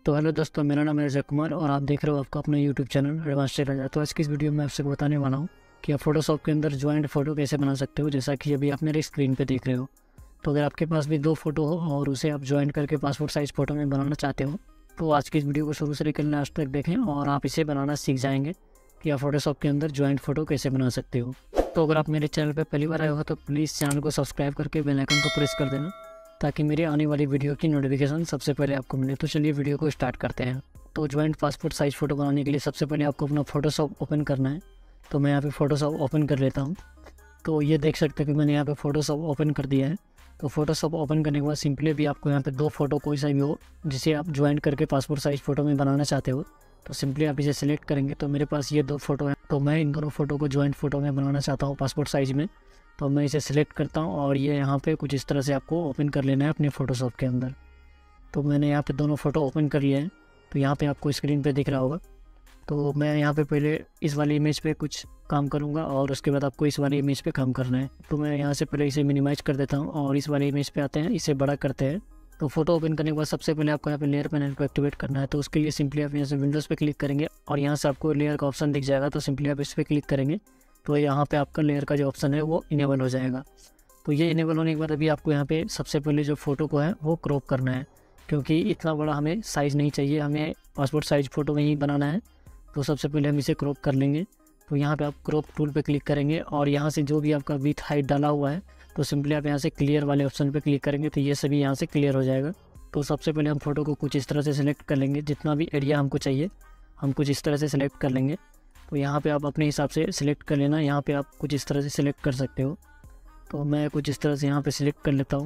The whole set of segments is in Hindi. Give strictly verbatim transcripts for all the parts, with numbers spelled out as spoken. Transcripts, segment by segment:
तो हेलो दोस्तों, मेरा नाम है अजय कुमार और आप देख रहे हो आपका अपना YouTube channel advance tech Raja. तो आज की इस वीडियो में आपसे बताने वाला हूँ कि आप फोटोशॉप के अंदर ज्वाइंट फोटो कैसे बना सकते हो, जैसा कि अभी आप मेरे स्क्रीन पे देख रहे हो। तो अगर आपके पास भी दो फोटो हो और उसे आप ज्वाइंट करके पासपोर्ट साइज़ फ़ोटो में बनाना चाहते हो तो आज की इस वीडियो को शुरू से लेकर लास्ट तक देखें और आप इसे बनाना सीख जाएंगे कि आप फोटोशॉप के अंदर ज्वाइंट फोटो कैसे बना सकते हो। तो अगर आप मेरे चैनल पर पहली बार आए हो तो प्लीज़ चैनल को सब्सक्राइब करके बेल आइकन को प्रेस कर देना ताकि मेरी आने वाली वीडियो की नोटिफिकेशन सबसे पहले आपको मिले। तो चलिए वीडियो को स्टार्ट करते हैं। तो ज्वाइंट पासपोर्ट साइज़ फ़ोटो बनाने के लिए सबसे पहले आपको अपना फ़ोटोशॉप ओपन करना है। तो मैं यहाँ पे फ़ोटोशॉप ओपन कर लेता हूँ। तो ये देख सकते हैं कि मैंने यहाँ पे फ़ोटोशॉप ओपन कर दिया है। तो फ़ोटोशॉप ओपन करने के बाद सिंपली भी आपको यहाँ पे दो फोटो कोई सा भी हो जिसे आप ज्वाइंट करके पासपोर्ट साइज़ फ़ोटो में बनाना चाहते हो तो सिंपली आप इसे सिलेक्ट करेंगे। तो मेरे पास ये दो फोटो हैं, तो मैं इन दोनों फोटो को ज्वाइंट फ़ोटो में बनाना चाहता हूँ पासपोर्ट साइज़ में। तो मैं इसे सिलेक्ट करता हूँ और ये यहाँ पे कुछ इस तरह से आपको ओपन कर लेना है अपने फ़ोटोशॉप के अंदर। तो मैंने यहाँ पे दोनों फ़ोटो ओपन कर लिए हैं। तो यहाँ पे आपको स्क्रीन पे दिख रहा होगा। तो मैं यहाँ पे पहले इस वाली इमेज पे कुछ काम करूँगा और उसके बाद आपको इस वाली इमेज पे काम करना है। तो मैं यहाँ से पहले इसे मिनिमाइज कर देता हूँ और इस वाली इमेज पे आते हैं, इसे बड़ा करते हैं। तो फोटो ओपन करने के बाद सबसे पहले आपको यहाँ पे लेयर पैनल को एक्टिवेट करना है। तो उसके लिए सिंपली आप यहाँ से विंडोज़ पे क्लिक करेंगे और यहाँ से आपको लेयर का ऑप्शन दिख जाएगा। तो सिंपली आप इस पर क्लिक करेंगे तो यहाँ पे आपका लेयर का जो ऑप्शन है वो इनेबल हो जाएगा। तो ये इनेबल होने के बाद अभी आपको यहाँ पे सबसे पहले जो फ़ोटो को है वो क्रॉप करना है, क्योंकि इतना बड़ा हमें साइज़ नहीं चाहिए, हमें पासपोर्ट साइज़ फ़ोटो में ही बनाना है। तो सबसे पहले हम इसे क्रॉप कर लेंगे। तो यहाँ पे आप क्रॉप टूल पे क्लिक करेंगे और यहाँ से जो भी आपका विथ हाइट डाला हुआ है तो सिंपली आप यहाँ से क्लियर वाले ऑप्शन पे क्लिक करेंगे तो ये सभी यहाँ से क्लियर हो जाएगा। तो सबसे पहले हम फ़ोटो को कुछ इस तरह से सिलेक्ट कर लेंगे, जितना भी एरिया हमको चाहिए हम कुछ इस तरह से सिलेक्ट कर लेंगे। तो यहाँ पे आप अपने हिसाब से सिलेक्ट कर लेना, यहाँ पे आप कुछ इस तरह से सिलेक्ट कर सकते हो। तो मैं कुछ इस तरह से यहाँ पे सिलेक्ट कर लेता हूँ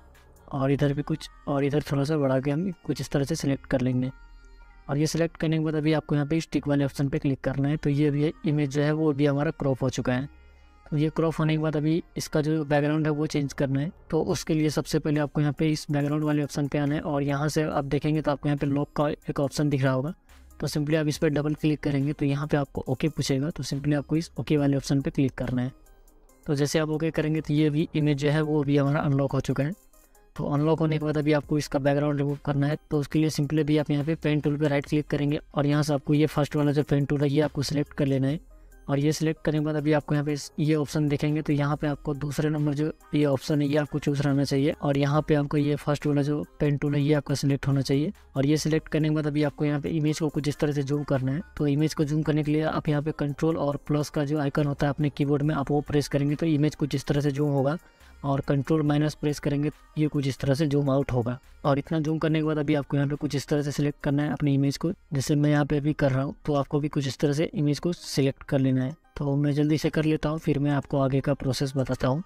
और इधर भी कुछ और इधर थोड़ा सा बढ़ा के हम कुछ इस तरह से सिलेक्ट कर लेंगे। और ये सिलेक्ट करने के बाद अभी आपको यहाँ पे स्टिक वाले ऑप्शन पे क्लिक करना है। तो ये भी इमेज जो है वो भी हमारा क्रॉप हो चुका है। तो ये क्रॉप होने के बाद अभी इसका जो बैकग्राउंड है वो चेंज करना है। तो उसके लिए सबसे पहले आपको यहाँ पे इस बैकग्राउंड वाले ऑप्शन पे आना है और यहाँ से आप देखेंगे तो आपको यहाँ पे लॉक का एक ऑप्शन दिख रहा होगा। तो सिंपली आप इस पर डबल क्लिक करेंगे तो यहाँ पे आपको ओके पूछेगा। तो सिंपली आपको इस ओके वाले ऑप्शन पे क्लिक करना है। तो जैसे आप ओके करेंगे तो ये भी इमेज जो है वो भी हमारा अनलॉक हो चुका है। तो अनलॉक होने के बाद अभी आपको इसका बैकग्राउंड रिमूव करना है। तो उसके लिए सिंपली भी आप यहाँ पे पेन टूल पे राइट क्लिक करेंगे और यहाँ से आपको ये फर्स्ट वाला जो पेन टूल है ये आपको सिलेक्ट कर लेना है। और ये सिलेक्ट करने के बाद अभी आपको यहाँ पे ये ऑप्शन देखेंगे तो यहाँ पे आपको दूसरे नंबर जो ये ऑप्शन है ये आपको चूज़ रहना चाहिए और यहाँ पे आपको ये फर्स्ट वाला जो पेन टूल है ये आपका सिलेक्ट होना चाहिए। और ये सिलेक्ट करने के बाद अभी आपको यहाँ पे इमेज को कुछ इस तरह से जूम करना है। तो इमेज को जूम करने के लिए आप यहाँ पे कंट्रोल और प्लस का जो आइकन होता है अपने कीबोर्ड में आप वो प्रेस करेंगे तो इमेज कुछ इस तरह से जूम होगा और कंट्रोल माइनस प्रेस करेंगे ये कुछ इस तरह से जूम आउट होगा। और इतना जूम करने के बाद अभी आपको यहाँ पे कुछ इस तरह से सिलेक्ट करना है अपनी इमेज को, जैसे मैं यहाँ पे अभी कर रहा हूँ। तो आपको भी कुछ इस तरह से इमेज को सिलेक्ट कर लेना है। तो मैं जल्दी से कर लेता हूँ, फिर मैं आपको आगे का प्रोसेस बताता हूँ।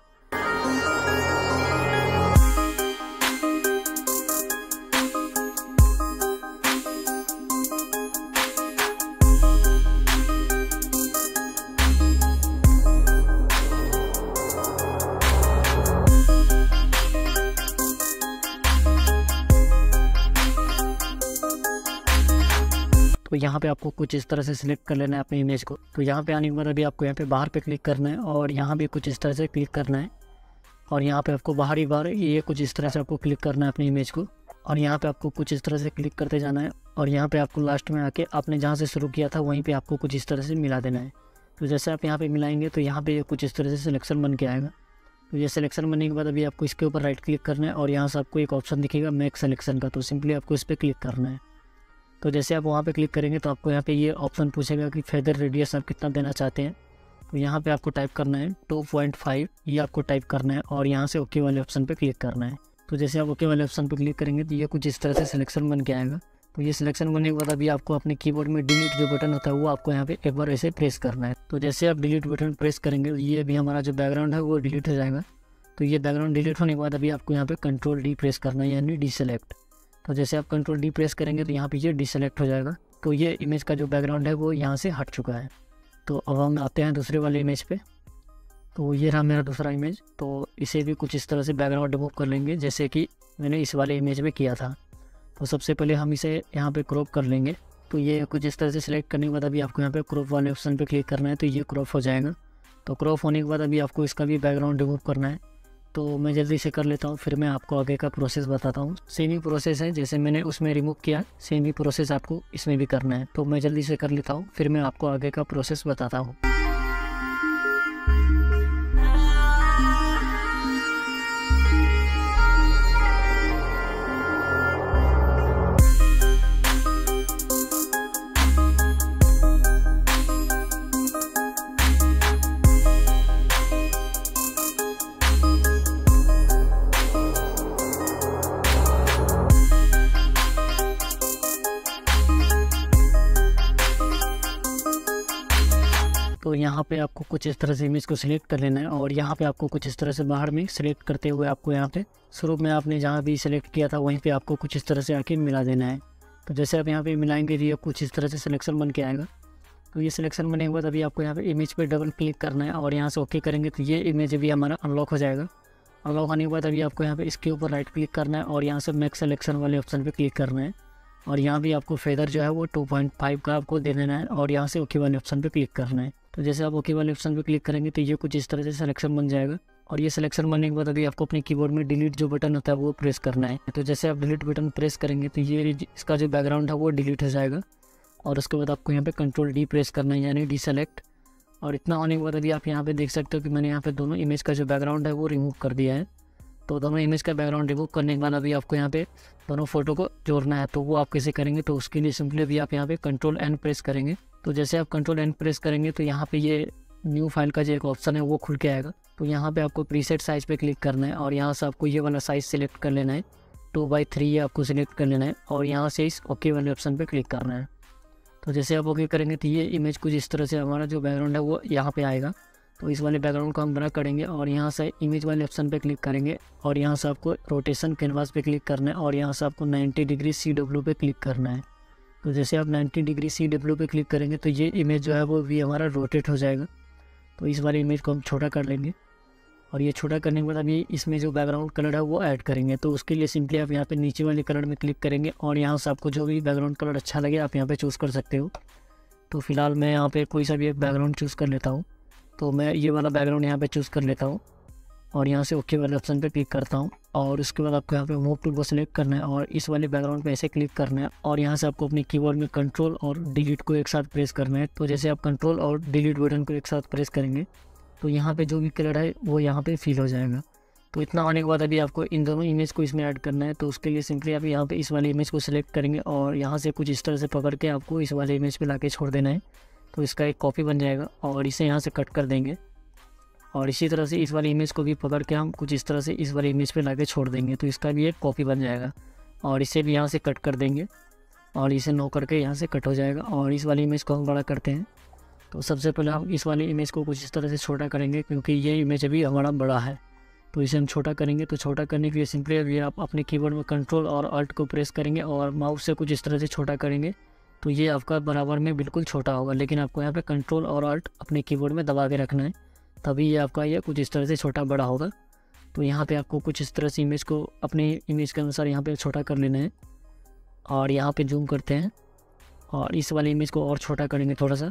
तो यहाँ पे आपको कुछ इस तरह से सिलेक्ट कर लेना है अपनी इमेज को। तो यहाँ पे आने के बाद अभी आपको यहाँ पे बाहर पे क्लिक करना है और यहाँ भी कुछ इस तरह से क्लिक करना है और यहाँ पे आपको बाहर ही बाहर ये कुछ इस तरह से आपको क्लिक करना है अपनी इमेज को और यहाँ पे आपको कुछ इस तरह से क्लिक करते जाना है और यहाँ पे आपको लास्ट में आके आपने जहाँ से शुरू किया था वहीं पे आपको कुछ इस तरह से मिला देना है। तो जैसे आप यहाँ पे मिलाएंगे तो यहाँ पे कुछ इस तरह से सिलेक्शन बन के आएगा। तो ये सिलेक्शन बनने के बाद अभी आपको इसके ऊपर राइट क्लिक करना है और यहाँ से आपको एक ऑप्शन दिखेगा मेक सिलेक्शन का। तो सिंपली आपको इस पर क्लिक करना है। तो जैसे आप वहाँ पे क्लिक करेंगे तो आपको यहाँ पे ये ऑप्शन पूछेगा कि फेदर रेडियस आप कितना देना चाहते हैं। तो यहाँ पे आपको टाइप करना है टू पॉइंट फाइव, ये आपको टाइप करना है और यहाँ से ओके वाले ऑप्शन पे क्लिक करना है। तो जैसे आप ओके वाले ऑप्शन पे क्लिक करेंगे तो ये कुछ इस तरह से सिलेक्शन बन के आएगा। तो ये सिलेक्शन बनने के बाद अभी आपको अपने कीबोर्ड में डिलीट जो बटन होता है वो आपको यहाँ पे एक बार ऐसे प्रेस करना है। तो जैसे आप डिलीट बटन प्रेस करेंगे तो ये भी हमारा जो बैकग्राउंड है वो डिलीट हो जाएगा। तो ये बैकग्राउंड डिलीट होने के बाद अभी आपको यहाँ पे कंट्रोल डी प्रेस करना है, यानी डी सेलेक्ट। तो जैसे आप कंट्रोल डी प्रेस करेंगे तो यहाँ पे ये डिसेलेक्ट हो जाएगा। तो ये इमेज का जो बैकग्राउंड है वो यहाँ से हट चुका है। तो अब हम आते हैं दूसरे वाले इमेज पे। तो ये रहा मेरा दूसरा इमेज। तो इसे भी कुछ इस तरह से बैकग्राउंड रिमूव कर लेंगे जैसे कि मैंने इस वाले इमेज में किया था। तो सबसे पहले हम इसे यहाँ पे क्रॉप कर लेंगे। तो ये कुछ इस तरह से सिलेक्ट करने के बाद अभी आपको यहाँ पे क्रॉप वाले ऑप्शन पे क्लिक करना है तो ये क्रॉप हो जाएगा। तो क्रॉप होने के बाद अभी आपको इसका भी बैकग्राउंड रिमूव करना है। तो मैं जल्दी से कर लेता हूँ, फिर मैं आपको आगे का प्रोसेस बताता हूँ। सेम ही प्रोसेस है जैसे मैंने उसमें रिमूव किया, सेम ही प्रोसेस आपको इसमें भी करना है। तो मैं जल्दी से कर लेता हूँ, फिर मैं आपको आगे का प्रोसेस बताता हूँ। तो यहाँ पे आपको कुछ इस तरह से इमेज को सिलेक्ट कर लेना है और यहाँ पे आपको कुछ इस तरह से बाहर में सिलेक्ट करते हुए आपको यहाँ पे शुरू में आपने जहाँ भी सिलेक्ट किया था वहीं पे आपको कुछ इस तरह से आके मिला देना है। तो जैसे आप यहाँ पे मिलाएंगे तो ये कुछ इस तरह से सिलेक्शन बन के आएगा। तो ये सिलेक्शन बने हुआ तभी आपको यहाँ पे इमेज पे डबल क्लिक करना है और यहाँ से ओके करेंगे तो ये इमेज भी हमारा अनलॉक हो जाएगा। अनलॉक होने के बाद अभी आपको यहाँ पे इसके ऊपर राइट क्लिक करना है और यहाँ से मैक्स सिलेक्शन वाले ऑप्शन पे क्लिक करना है और यहाँ भी आपको फेदर जो है वो टू पॉइंट फाइव का आपको दे देना है और यहाँ से ओके वाले ऑप्शन पे क्लिक करना है। तो जैसे आप ओके वाले ऑप्शन पे क्लिक करेंगे तो ये कुछ इस तरह से सिलेक्शन बन जाएगा और ये सिलेक्शन बनने के बाद अभी आपको अपने कीबोर्ड में डिलीट जो बटन होता है वो प्रेस करना है। तो जैसे आप डिलीट बटन प्रेस करेंगे तो ये इसका जो बैकग्राउंड है वो डिलीट हो जाएगा और उसके बाद आपको यहाँ पे कंट्रोल डी प्रेस करना है यानी डी सेलेक्ट। और इतना होने के बाद अभी आप यहाँ पे देख सकते हो कि मैंने यहाँ पे दोनों इमेज का जो बैकग्राउंड है वो रिमूव कर दिया है। तो दोनों इमेज का बैकग्राउंड रिमूव करने के बाद अभी आपको यहाँ पे दोनों फोटो को जोड़ना है। तो वो आप कैसे करेंगे, तो उसके लिए सिंपली अभी आप यहाँ पे कंट्रोल एन प्रेस करेंगे। तो जैसे आप कंट्रोल एन प्रेस करेंगे तो यहाँ पे ये न्यू फाइल का जो एक ऑप्शन है वो खुल के आएगा। तो यहाँ पे आपको प्रीसेट साइज़ पे क्लिक करना है और यहाँ से आपको ये वाला साइज़ सिलेक्ट कर लेना है, टू बाई थ्री ये आपको सिलेक्ट कर लेना है और यहाँ से इस ओके वाले ऑप्शन पे क्लिक करना है। तो जैसे आप ओके करेंगे तो ये इमेज कुछ इस तरह से हमारा जो बैकग्राउंड है वो यहाँ पे आएगा। तो इस वाले बैकग्राउंड को हम बना करेंगे और यहाँ से इमेज वाले ऑप्शन पे क्लिक करेंगे और यहाँ से आपको रोटेशन कैनवास पे क्लिक करना है और यहाँ से आपको नाइन्टी डिग्री सी डब्ल्यू पे क्लिक करना है। तो जैसे आप नाइन्टी डिग्री सी डब्ल्यू पे क्लिक करेंगे तो ये इमेज जो है वो भी हमारा रोटेट हो जाएगा। तो इस वाले इमेज को हम छोटा कर लेंगे और ये छोटा करने के बाद अभी इसमें जो बैकग्राउंड कलर है वो ऐड करेंगे। तो उसके लिए सिंपली आप यहाँ पे नीचे वाले कलर में क्लिक करेंगे और यहाँ से आपको जो भी बैकग्राउंड कलर अच्छा लगे आप यहाँ पे चूज़ कर सकते हो। तो फिलहाल मैं यहाँ पे कोई सा भी एक बैकग्राउंड चूज़ कर लेता हूँ। तो मैं ये वाला बैकग्राउंड यहाँ पे चूज़ कर लेता हूँ और यहाँ से ओके वाले ऑप्शन पे क्लिक करता हूँ और उसके बाद आपको यहाँ पे मूव टूल को सिलेक्ट करना है और इस वाले बैकग्राउंड पे ऐसे क्लिक करना है और यहाँ से आपको अपने कीबोर्ड में कंट्रोल और डिलीट को एक साथ प्रेस करना है। तो जैसे आप कंट्रोल और डिलीट बटन को एक साथ प्रेस करेंगे तो यहाँ पे जो भी कलर है वो यहाँ पे फिल हो जाएगा। तो इतना होने के बाद अभी आपको इन दोनों इमेज को इसमें ऐड करना है। तो उसके लिए सिंपली आप यहाँ पे इस वाले इमेज को सिलेक्ट करेंगे और यहाँ से कुछ इस तरह से पकड़ के आपको इस वाले इमेज पे लाके छोड़ देना है। तो इसका एक कॉपी बन जाएगा और इसे यहाँ से कट कर देंगे और इसी तरह से इस वाली इमेज को भी पकड़ के हम कुछ इस तरह से इस वाली इमेज पे लाके छोड़ देंगे। तो इसका भी एक कॉपी बन जाएगा और इसे भी यहाँ से कट कर देंगे और इसे नो करके यहाँ से कट हो जाएगा और इस वाली इमेज को हम बड़ा करते हैं। तो सबसे पहले हम इस वाली इमेज को कुछ इस तरह से छोटा करेंगे क्योंकि ये इमेज अभी हमारा बड़ा है। तो इसे हम छोटा करेंगे। तो छोटा करने के लिए सिंपली अभी आप अपने कीबोर्ड में कंट्रोल और अल्ट को प्रेस करेंगे और माउस से कुछ इस तरह से छोटा करेंगे तो ये आपका बराबर में बिल्कुल छोटा होगा। लेकिन आपको यहाँ पे कंट्रोल और अल्ट अपने कीबोर्ड में दबा के रखना है, तभी ये आपका ये कुछ इस तरह से छोटा बड़ा होगा। तो यहाँ पे आपको कुछ इस तरह से इमेज को अपने इमेज के अनुसार यहाँ पे छोटा कर लेना है और यहाँ पे जूम करते हैं और इस वाली इमेज को और छोटा करेंगे थोड़ा सा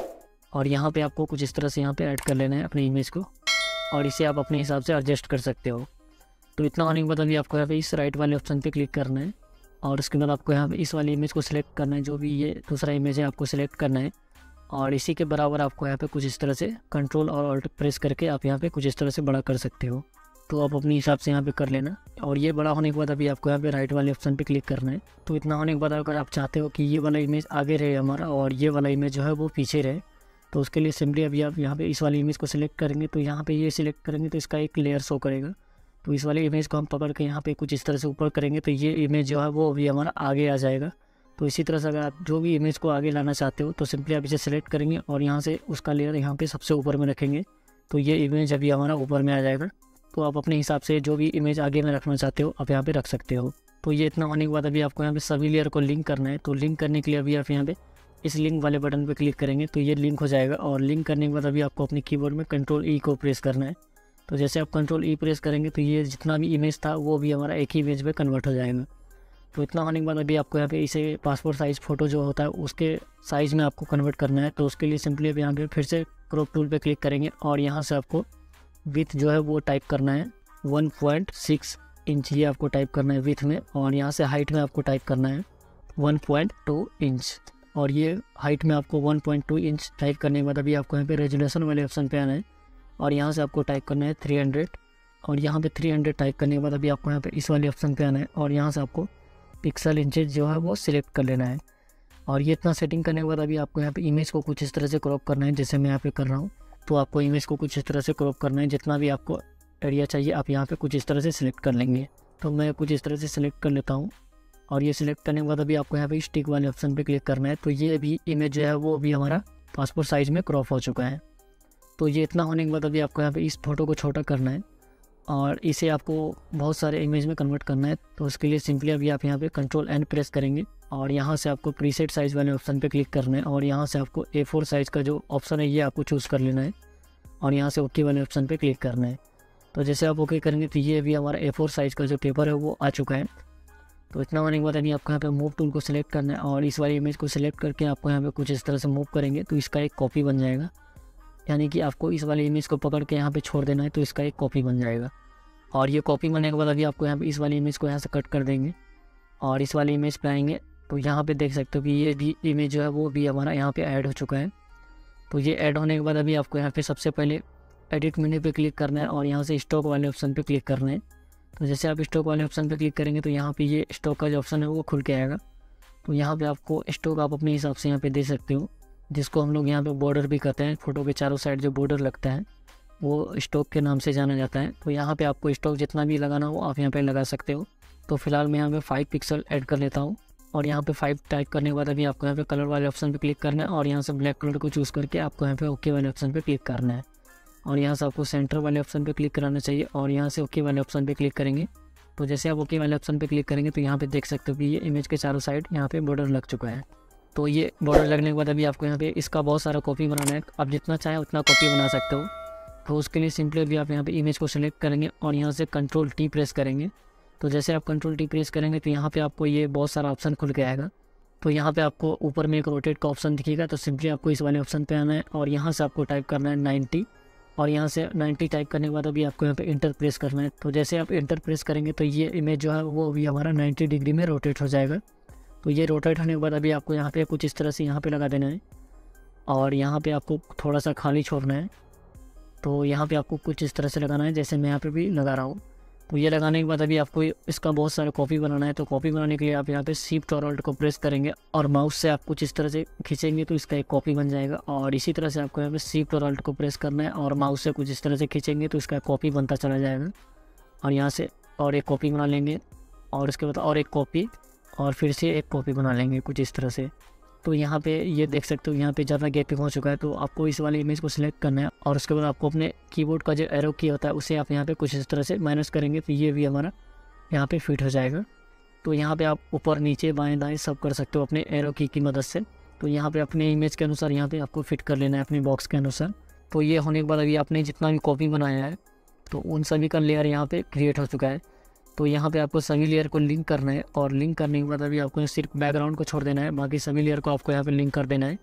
और यहाँ पे आपको कुछ इस तरह से यहाँ पे ऐड कर लेना है अपनी इमेज को और इसे आप अपने हिसाब से एडजस्ट कर सकते हो। तो इतना होने के बाद अभी आपको यहाँ पे इस राइट वाले ऑप्शन पे क्लिक करना है और उसके बाद आपको यहाँ पे इस वाली इमेज को सिलेक्ट करना है, जो भी ये दूसरा इमेज है आपको सिलेक्ट करना है और इसी के बराबर आपको यहाँ पे कुछ इस तरह से कंट्रोल और अल्ट प्रेस करके आप यहाँ पे कुछ इस तरह से बड़ा कर सकते हो। तो आप अपने हिसाब से यहाँ पे कर लेना और ये बड़ा होने के बाद अभी आपको यहाँ पे राइट वाले ऑप्शन पे क्लिक करना है। तो इतना होने के बाद अगर आप चाहते हो कि ये वाला इमेज आगे रहे हमारा और ये वाला इमेज जो है वो पीछे रहे, तो उसके लिए सिंपली अभी आप यहाँ पे इस वाली इमेज को सिलेक्ट करेंगे। तो यहाँ पे ये सिलेक्ट करेंगे तो इसका एक लेयर शो करेगा। तो इस वाली इमेज को हम पकड़ के यहाँ पे कुछ इस तरह से ऊपर करेंगे तो ये इमेज जो है वो अभी हमारा आगे आ जाएगा। तो इसी तरह से अगर आप जो भी इमेज को आगे लाना चाहते हो तो सिंपली आप इसे सिलेक्ट करेंगे और यहाँ से उसका लेयर यहाँ पे सबसे ऊपर में रखेंगे तो ये इमेज अभी हमारा ऊपर में आ जाएगा। तो आप अपने हिसाब से जो भी इमेज आगे में रखना चाहते हो आप यहाँ पे रख सकते हो। तो ये इतना होने के बाद अभी आपको यहाँ पे सभी लेयर को लिंक करना है। तो लिंक करने के लिए अभी आप यहाँ पे इस लिंक वाले बटन पे क्लिक करेंगे तो ये लिंक हो जाएगा और लिंक करने के बाद अभी आपको अपने कीबोर्ड में कंट्रोल ई को प्रेस करना है। तो जैसे आप कंट्रोल ई प्रेस करेंगे तो ये जितना भी इमेज था वो भी हमारा एक ही इमेज में कन्वर्ट हो जाएगा। तो इतना होने के बाद अभी आपको यहाँ पे इसे पासपोर्ट साइज़ फ़ोटो जो होता है उसके साइज़ में आपको कन्वर्ट करना है। तो उसके लिए सिंपली अभी यहाँ पे फिर से क्रॉप टूल पे क्लिक करेंगे और यहाँ से आपको विथ जो है वो टाइप करना है वन पॉइंट सिक्स इंच ये आपको टाइप करना है विथ में, और यहाँ से हाइट में आपको टाइप करना है वन पॉइंट टू इंच, और ये हाइट में आपको one point two inch type करने के बाद अभी आपको यहाँ पे रेजोल्यूशन वाले ऑप्शन पे आना है, और यहाँ से आपको टाइप करना है थ्री हंड्रेड, और यहाँ पे थ्री हंड्रेड टाइप करने के बाद अभी आपको यहाँ पे इस वाले ऑप्शन पे आना है, और यहाँ से आपको पिक्सल इंचेज जो है वो सिलेक्ट कर लेना है। और ये इतना सेटिंग करने के बाद अभी आपको यहाँ पे इमेज को कुछ इस तरह से क्रॉप करना है, जैसे मैं यहाँ पे कर रहा हूँ। तो आपको इमेज को कुछ इस तरह से क्रॉप करना है, जितना भी आपको एरिया चाहिए आप यहाँ पे कुछ इस तरह से सिलेक्ट कर लेंगे। तो मैं कुछ इस तरह से सिलेक्ट कर लेता हूँ, और ये सिलेक्ट करने के बाद अभी आपको यहाँ पे स्टिक वाले ऑप्शन पे क्लिक करना है। तो ये अभी इमेज जो है वो अभी हमारा पासपोर्ट साइज़ में क्रॉप हो चुका है। तो ये इतना होने के बाद अभी आपको यहाँ पे इस फोटो को छोटा करना है, और इसे आपको बहुत सारे इमेज में कन्वर्ट करना है। तो उसके लिए सिंपली अभी आप यहाँ पे कंट्रोल एन प्रेस करेंगे, और यहाँ से आपको प्रीसेट साइज़ वाले ऑप्शन पे क्लिक करना है, और यहाँ से आपको ए फोर साइज़ का जो ऑप्शन है ये आपको चूज़ कर लेना है, और यहाँ से ओके वाले ऑप्शन पे क्लिक करना है। तो जैसे आप ओके करेंगे तो ये अभी हमारा ए फोर साइज़ का जो पेपर है वो आ चुका है। तो इतना होने के बाद अभी आपको यहाँ पे मूव टूल को सिलेक्ट करना है, और इस वाली इमेज को सिलेक्ट करके आपको यहाँ पे कुछ इस तरह से मूव करेंगे तो इसका एक कॉपी बन जाएगा। यानी कि आपको इस वाली इमेज को पकड़ के यहाँ पे छोड़ देना है, तो इसका एक कॉपी बन जाएगा। और ये कॉपी बनने के बाद अभी आपको यहाँ पे इस वाली इमेज को यहाँ से कट कर देंगे, और इस वाली इमेज पे आएंगे। तो यहाँ पे देख सकते हो कि ये भी इमेज जो है वो भी हमारा यहाँ पे ऐड हो चुका है। तो ये ऐड होने के बाद अभी आपको यहाँ पे सबसे पहले एडिट मेन्यू पे क्लिक करना है, और यहाँ से स्टॉक वाले ऑप्शन पे क्लिक करना है। तो जैसे आप स्टॉक वाले ऑप्शन पे क्लिक करेंगे तो यहाँ पे ये स्टॉक का जो ऑप्शन है वो खुल के आएगा। तो यहाँ पे आपको स्टॉक आप अपने हिसाब से यहाँ पे दे सकते हो, जिसको हम लोग यहाँ पे बॉर्डर भी कहते हैं। फोटो के चारों साइड जो बॉर्डर लगता है वो स्टॉक के नाम से जाना जाता है। तो यहाँ पे आपको स्टॉक जितना भी लगाना हो आप यहाँ पे लगा सकते हो। तो फिलहाल मैं यहाँ पे फाइव पिक्सल ऐड कर लेता हूँ, और यहाँ पे फाइव टाइप करने के बाद अभी आपको यहाँ पे कलर वाले ऑप्शन पे क्लिक करना है, और यहाँ से ब्लैक कलर को चूज़ करके आपको यहाँ पे ओके वाले ऑप्शन पे क्लिक करना है, और यहाँ से आपको सेंटर वाले ऑप्शन पे क्लिक कराना चाहिए, और यहाँ से ओके वाले ऑप्शन पे क्लिक करेंगे। तो जैसे आप ओके वाले ऑप्शन पे क्लिक करेंगे तो यहाँ पे देख सकते हो कि ये इमेज के चारों साइड यहाँ पे बॉर्डर लग चुका है। तो ये बॉर्डर लगने के बाद अभी आपको यहाँ पे इसका बहुत सारा कॉपी बनाना है, आप जितना चाहें उतना कॉपी बना सकते हो। तो उसके लिए सिंपली अभी आप यहाँ पे इमेज को सिलेक्ट करेंगे, और यहाँ से कंट्रोल टी प्रेस करेंगे। तो जैसे आप कंट्रोल टी प्रेस करेंगे तो यहाँ पे आपको ये बहुत सारा ऑप्शन खुल के आएगा। तो यहाँ पे आपको ऊपर में एक रोटेट का ऑप्शन दिखेगा, तो सिंपली आपको इस वाले ऑप्शन पे आना है, और यहाँ से आपको टाइप करना है नाइन्टी, और यहाँ से नाइन्टी टाइप करने के बाद अभी आपको यहाँ पे इंटर प्रेस करना है। तो जैसे आप इंटर प्रेस करेंगे तो ये इमेज जो है वो अभी हमारा नाइन्टी डिग्री में रोटेट हो जाएगा। तो ये रोटेट होने के बाद अभी आपको यहाँ पे कुछ इस तरह से यहाँ पे लगा देना है, और यहाँ पे आपको थोड़ा सा खाली छोड़ना है। तो यहाँ पे आपको कुछ इस तरह से लगाना है, जैसे मैं यहाँ पे भी लगा रहा हूँ। तो ये लगाने के बाद अभी आपको इसका बहुत सारा कॉपी बनाना है। तो कॉपी बनाने के लिए आप यहाँ पे शिफ्ट और अल्ट को प्रेस करेंगे, और माउस से आप कुछ इस तरह से खींचेंगे तो इसका एक कॉपी बन जाएगा। और इसी तरह से आपको यहाँ पे शिफ्ट और अल्ट को प्रेस करना है, और माउस से कुछ इस तरह से खींचेंगे तो इसका कॉपी बनता चला जाएगा। और यहाँ से और एक कॉपी बना लेंगे, और उसके बाद और एक कॉपी, और फिर से एक कॉपी बना लेंगे कुछ इस तरह से। तो यहाँ पे ये देख सकते हो यहाँ पे ज़्यादा गैपिंग हो चुका है। तो आपको इस वाली इमेज को सिलेक्ट करना है, और उसके बाद आपको अपने कीबोर्ड का जो एरो की होता है उसे आप यहाँ पे कुछ इस तरह से माइनस करेंगे, तो ये भी हमारा यहाँ पे फिट हो जाएगा। तो यहाँ पे आप ऊपर नीचे बाएं दाएं सब कर सकते हो अपने एरो की की मदद से। तो यहाँ पे अपने इमेज के अनुसार यहाँ पे आपको फिट कर लेना है अपने बॉक्स के अनुसार। तो ये होने के बाद अभी आपने जितना भी कॉपी बनाया है तो उन सभी का लेयर यहाँ पे क्रिएट हो चुका है। तो यहाँ पे आपको सभी लेयर को लिंक करना है, और लिंक करने के बाद अभी आपको सिर्फ बैकग्राउंड को छोड़ देना है, बाकी सभी लेयर को आपको यहाँ पे लिंक कर देना है।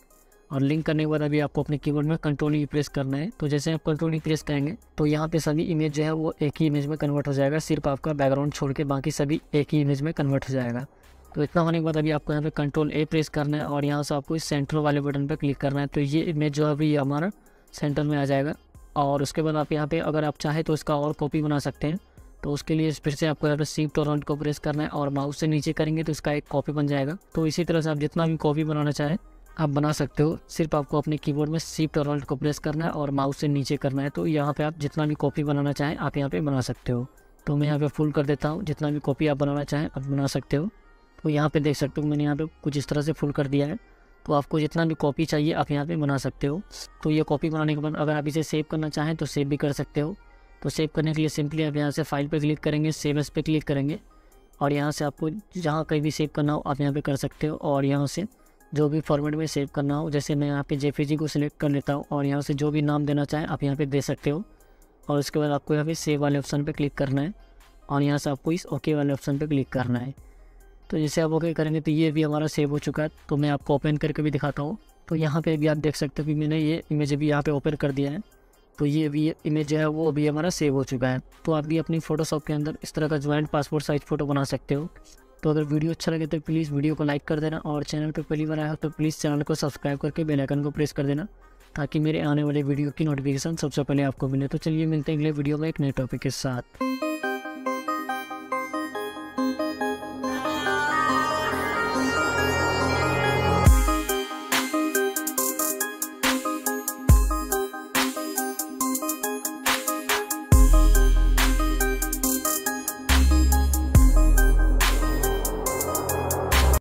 और लिंक करने के बाद अभी आपको अपने कीबोर्ड में कंट्रोल ई प्रेस करना है। तो जैसे आप कंट्रोल ई प्रेस करेंगे तो यहाँ पे सभी इमेज जो है वो एक ही इमेज में कन्वर्ट हो जाएगा, सिर्फ आपका बैकग्राउंड छोड़ के बाकी सभी एक ही इमेज में कन्वर्ट हो जाएगा। तो इतना होने के बाद अभी आपको यहाँ पे कंट्रोल ए प्रेस करना है, और यहाँ से आपको इस सेंटर वाले बटन पर क्लिक करना है। तो ये इमेज जो है अभी हमारा सेंटर में आ जाएगा। और उसके बाद आप यहाँ पे अगर आप चाहें तो इसका और कॉपी बना सकते हैं। तो उसके लिए फिर से आपको यहाँ पे शिफ्ट और अल्ट को प्रेस करना है, और माउस से नीचे करेंगे तो इसका एक कॉपी बन जाएगा। तो इसी तरह से आप जितना भी कॉपी बनाना चाहें आप बना सकते हो, सिर्फ आपको अपने कीबोर्ड में शिफ्ट और अल्ट को प्रेस करना है और माउस से नीचे करना है। तो यहाँ पे आप जितना भी कॉपी बनाना चाहें आप यहाँ पे बना सकते हो। तो मैं यहाँ पे फुल कर देता हूँ, जितना भी कॉपी आप बनाना चाहें आप बना सकते हो। तो यहाँ पे देख सकते हो मैंने यहाँ पे कुछ इस तरह से फुल कर दिया है। तो आपको जितना भी कॉपी चाहिए आप यहाँ पे बना सकते हो। तो ये कॉपी बनाने के बाद अगर आप इसे सेव करना चाहें तो सेव भी कर सकते हो। तो सेव करने के लिए सिंपली आप यहाँ से फाइल पे क्लिक करेंगे, सेव एज पे क्लिक करेंगे, और यहाँ से आपको जहाँ कहीं भी सेव करना हो आप यहाँ पे कर सकते हो। और यहाँ से जो भी फॉर्मेट में सेव करना हो, जैसे मैं यहाँ पे जेपीजी को सिलेक्ट कर लेता हूँ, और यहाँ से जो भी नाम देना चाहें आप यहाँ पे दे सकते हो। और उसके बाद आपको यहाँ पे सेव वाले ऑप्शन पे क्लिक करना है, और यहाँ से आपको इस ओके वाले ऑप्शन पे क्लिक करना है। तो जैसे आप ओके करेंगे तो ये भी हमारा सेव हो चुका है। तो मैं आपको ओपन करके भी दिखाता हूँ। तो यहाँ पे भी आप देख सकते हो कि मैंने ये इमेज भी यहाँ पे ओपन कर दिया है। तो ये अभी इमेज जो है वो अभी हमारा सेव हो चुका है। तो आप भी अपनी फ़ोटोशॉप के अंदर इस तरह का ज्वाइंट पासपोर्ट साइज़ फ़ोटो बना सकते हो। तो अगर वीडियो अच्छा लगे तो प्लीज़ वीडियो को लाइक कर देना, और चैनल पर पहली बार आया हो तो प्लीज़ चैनल को सब्सक्राइब करके बेल आइकन को प्रेस कर देना, ताकि मेरे आने वाले वीडियो की नोटिफिकेशन सबसे पहले आपको मिले। तो चलिए मिलते हैं अगले वीडियो में एक नए टॉपिक के साथ।